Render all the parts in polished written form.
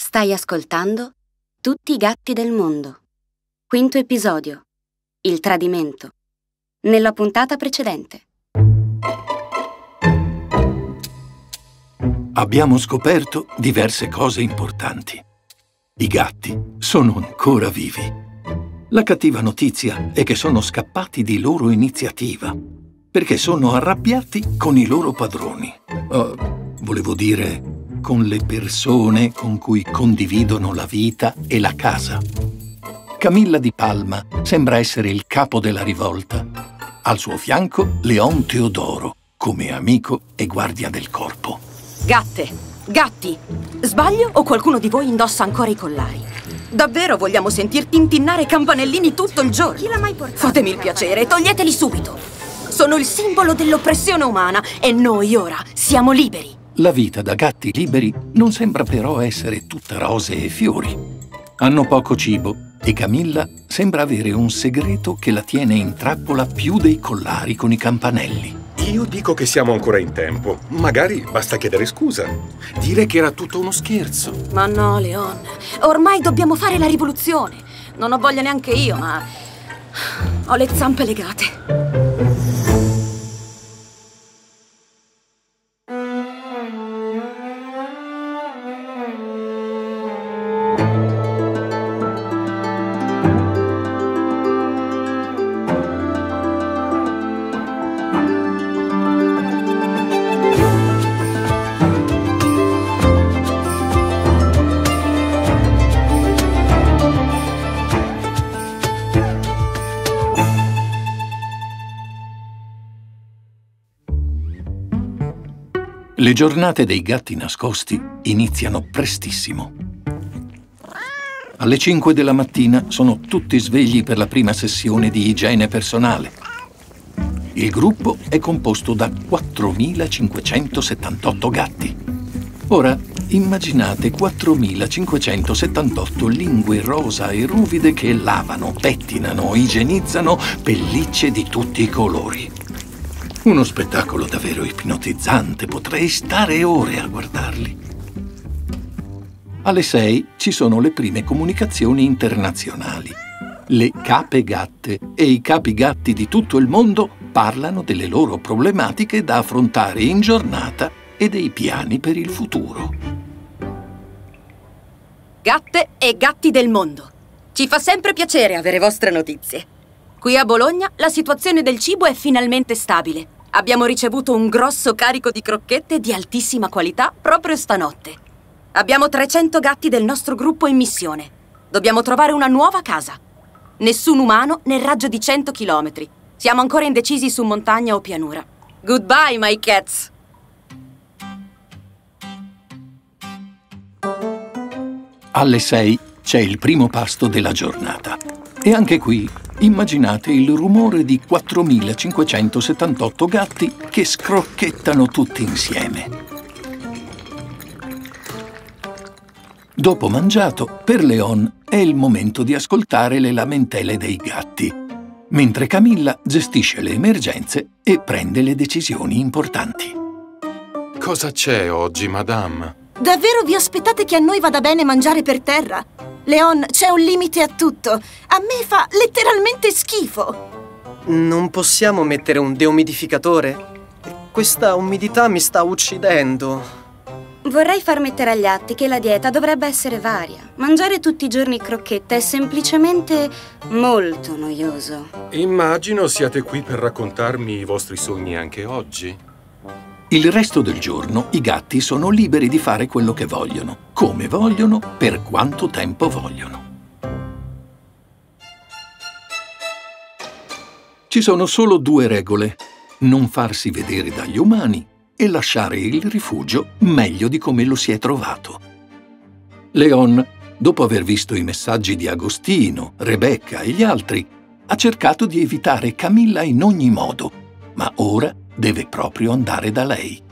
Stai ascoltando Tutti i gatti del mondo. Quinto episodio. Il tradimento. Nella puntata precedente. Abbiamo scoperto diverse cose importanti. I gatti sono ancora vivi. La cattiva notizia è che sono scappati di loro iniziativa, perché sono arrabbiati con i loro padroni. Volevo dire, con le persone con cui condividono la vita e la casa. Camilla di Palma sembra essere il capo della rivolta. Al suo fianco Leon Teodoro, come amico e guardia del corpo. Gatte, gatti, sbaglio o qualcuno di voi indossa ancora i collari? Davvero vogliamo sentir tintinnare campanellini tutto il giorno? Chi l'ha mai portato? Fatemi il piacere, toglieteli subito. Sono il simbolo dell'oppressione umana e noi ora siamo liberi. La vita da gatti liberi non sembra però essere tutta rose e fiori. Hanno poco cibo e Camilla sembra avere un segreto che la tiene in trappola più dei collari con i campanelli. Io dico che siamo ancora in tempo. Magari basta chiedere scusa. Dire che era tutto uno scherzo. Ma no, Leon. Ormai dobbiamo fare la rivoluzione. Non ho voglia neanche io, ma ho le zampe legate. Le giornate dei gatti nascosti iniziano prestissimo. Alle 5 della mattina sono tutti svegli per la prima sessione di igiene personale. Il gruppo è composto da 4.578 gatti. Ora, immaginate 4.578 lingue rosa e ruvide che lavano, pettinano, igienizzano pellicce di tutti i colori. Uno spettacolo davvero ipnotizzante, potrei stare ore a guardarli. Alle 6 ci sono le prime comunicazioni internazionali. Le cape gatte e i capi gatti di tutto il mondo parlano delle loro problematiche da affrontare in giornata e dei piani per il futuro. Gatte e gatti del mondo. Ci fa sempre piacere avere vostre notizie. Qui a Bologna la situazione del cibo è finalmente stabile. Abbiamo ricevuto un grosso carico di crocchette di altissima qualità proprio stanotte. Abbiamo 300 gatti del nostro gruppo in missione. Dobbiamo trovare una nuova casa. Nessun umano nel raggio di 100 chilometri. Siamo ancora indecisi su montagna o pianura. Goodbye, my cats! Alle 6 c'è il primo pasto della giornata. E anche qui immaginate il rumore di 4.578 gatti che scrocchettano tutti insieme. Dopo mangiato, per Leon è il momento di ascoltare le lamentele dei gatti, mentre Camilla gestisce le emergenze e prende le decisioni importanti. Cosa c'è oggi, madame? Davvero vi aspettate che a noi vada bene mangiare per terra? Leon, c'è un limite a tutto. A me fa letteralmente schifo. Non possiamo mettere un deumidificatore? Questa umidità mi sta uccidendo. Vorrei far mettere agli atti che la dieta dovrebbe essere varia. Mangiare tutti i giorni crocchette è semplicemente molto noioso. Immagino siate qui per raccontarmi i vostri sogni anche oggi. Il resto del giorno i gatti sono liberi di fare quello che vogliono, come vogliono, per quanto tempo vogliono. Ci sono solo 2 regole: non farsi vedere dagli umani e lasciare il rifugio meglio di come lo si è trovato. Leon, dopo aver visto i messaggi di Agostino, Rebecca e gli altri, ha cercato di evitare Camilla in ogni modo, ma ora deve proprio andare da lei.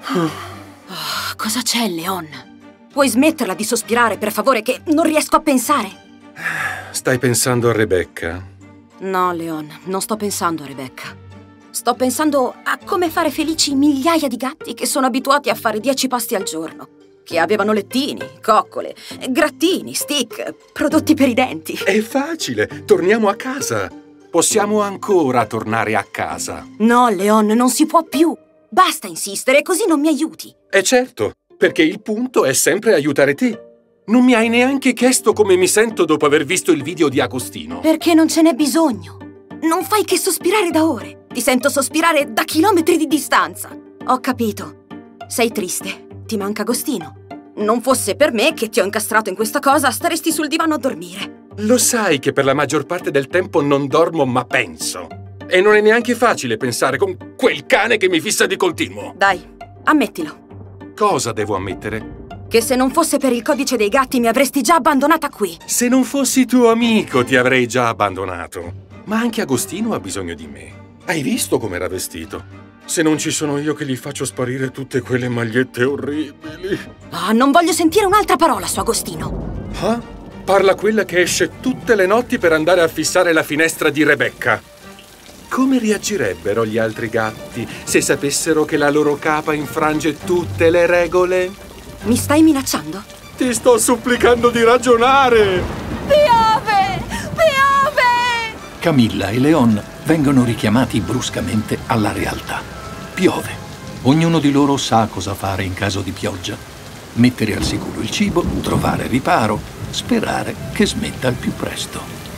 Cosa c'è, Leon? Puoi smetterla di sospirare, per favore, che non riesco a pensare? Stai pensando a Rebecca? No, Leon, non sto pensando a Rebecca. Sto pensando a come fare felici migliaia di gatti che sono abituati a fare 10 pasti al giorno. pacchi avevano lettini, coccole, grattini, stick, prodotti per i denti. È facile, torniamo a casa. Possiamo ancora tornare a casa. No, Leon, non si può più. Basta insistere, così non mi aiuti. Certo, perché il punto è sempre aiutare te. Non mi hai neanche chiesto come mi sento dopo aver visto il video di Agostino. Perché non ce n'è bisogno. Non fai che sospirare da ore. Ti sento sospirare da chilometri di distanza. Ho capito. Sei triste. Ti manca Agostino. Non fosse per me che ti ho incastrato in questa cosa, staresti sul divano a dormire. Lo sai che per la maggior parte del tempo non dormo ma penso. E non è neanche facile pensare con quel cane che mi fissa di continuo. Dai, ammettilo. Cosa devo ammettere? Che se non fosse per il codice dei gatti mi avresti già abbandonata qui. Se non fossi tuo amico ti avrei già abbandonato. Ma anche Agostino ha bisogno di me. Hai visto com'era vestito? Se non ci sono io che gli faccio sparire tutte quelle magliette orribili. Ah, non voglio sentire un'altra parola su Agostino. Ah? Parla quella che esce tutte le notti per andare a fissare la finestra di Rebecca. Come reagirebbero gli altri gatti se sapessero che la loro capa infrange tutte le regole? Mi stai minacciando? Ti sto supplicando di ragionare! Piove! Piove! Camilla e Leon vengono richiamati bruscamente alla realtà. Piove. Ognuno di loro sa cosa fare in caso di pioggia. Mettere al sicuro il cibo, trovare riparo, sperare che smetta al più presto.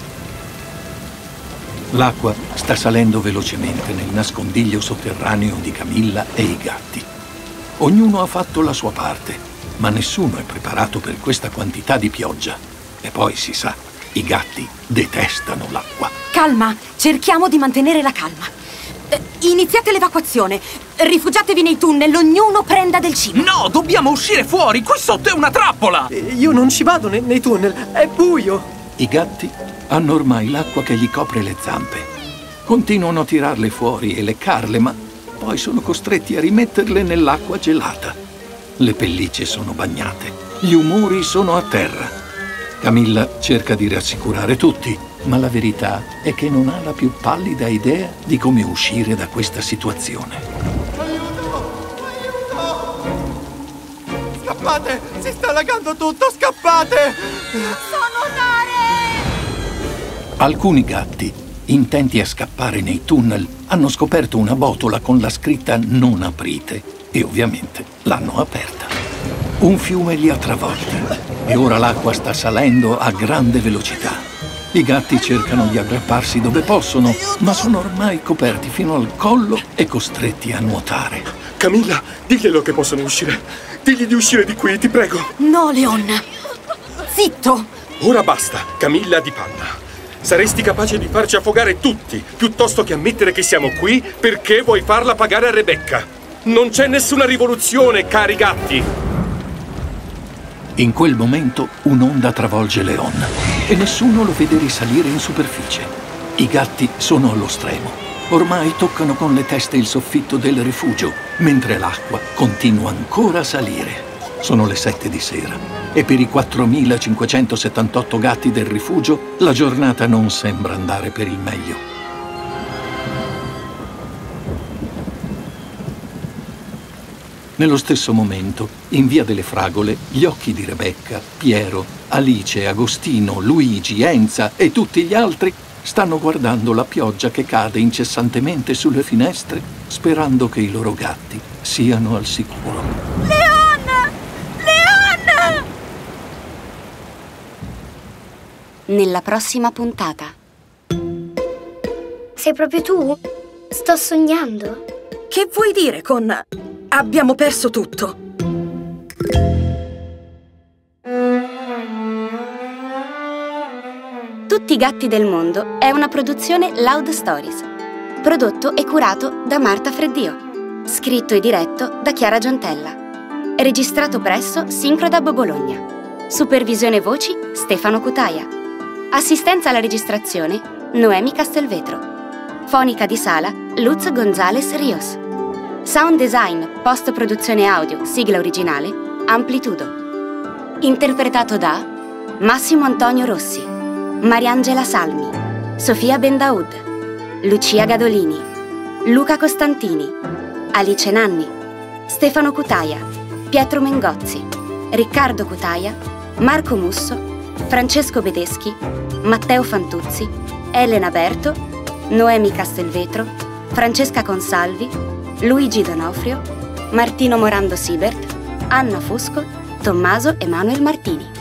L'acqua sta salendo velocemente nel nascondiglio sotterraneo di Camilla e i gatti. Ognuno ha fatto la sua parte, ma nessuno è preparato per questa quantità di pioggia. E poi si sa, i gatti detestano l'acqua. Calma, cerchiamo di mantenere la calma. Iniziate l'evacuazione. Rifugiatevi nei tunnel, ognuno prenda del cibo. No, dobbiamo uscire fuori, qui sotto è una trappola! Io non ci vado nei tunnel, è buio! I gatti hanno ormai l'acqua che gli copre le zampe. Continuano a tirarle fuori e leccarle, ma poi sono costretti a rimetterle nell'acqua gelata. Le pellicce sono bagnate, gli umori sono a terra. Camilla cerca di rassicurare tutti, ma la verità è che non ha la più pallida idea di come uscire da questa situazione. Aiuto! Scappate! Si sta allagando tutto, scappate! So nuotare! Alcuni gatti, intenti a scappare nei tunnel, hanno scoperto una botola con la scritta "Non aprite" e ovviamente l'hanno aperta. Un fiume li ha travolti e ora l'acqua sta salendo a grande velocità. I gatti cercano di aggrapparsi dove possono, ma sono ormai coperti fino al collo e costretti a nuotare. Camilla, diglielo che possono uscire. Digli di uscire di qui, ti prego. No, Leon. Zitto. Ora basta, Camilla di Panna. Saresti capace di farci affogare tutti, piuttosto che ammettere che siamo qui perché vuoi farla pagare a Rebecca. Non c'è nessuna rivoluzione, cari gatti. In quel momento un'onda travolge Leon e nessuno lo vede risalire in superficie. I gatti sono allo stremo. Ormai toccano con le teste il soffitto del rifugio, mentre l'acqua continua ancora a salire. Sono le 7 di sera e per i 4.578 gatti del rifugio la giornata non sembra andare per il meglio. Nello stesso momento, in Via delle Fragole, gli occhi di Rebecca, Piero, Alice, Agostino, Luigi, Enza e tutti gli altri stanno guardando la pioggia che cade incessantemente sulle finestre, sperando che i loro gatti siano al sicuro. Leon! Leon! Nella prossima puntata. Sei proprio tu? Sto sognando. Che vuoi dire con abbiamo perso tutto? Tutti i gatti del mondo è una produzione Loud Stories. Prodotto e curato da Marta Freddio. Scritto e diretto da Chiara Giantella. Registrato presso Syncrodub Bologna. Supervisione voci Stefano Cutaia. Assistenza alla registrazione Noemi Castelvetro. Fonica di sala Luz González Rios. Sound design, post-produzione audio, sigla originale Amplitudo. Interpretato da Massimo Antonio Rossi, Mariangela Salmi, Sofia Bendaud, Lucia Gadolini, Luca Costantini, Alice Nanni, Stefano Cutaia, Pietro Mengozzi, Riccardo Cutaia, Marco Musso, Francesco Bedeschi, Matteo Fantuzzi, Elena Berto, Noemi Castelvetro, Francesca Consalvi, Luigi Donofrio, Martino Morando Sibert, Anna Fusco, Tommaso Emanuel Martini.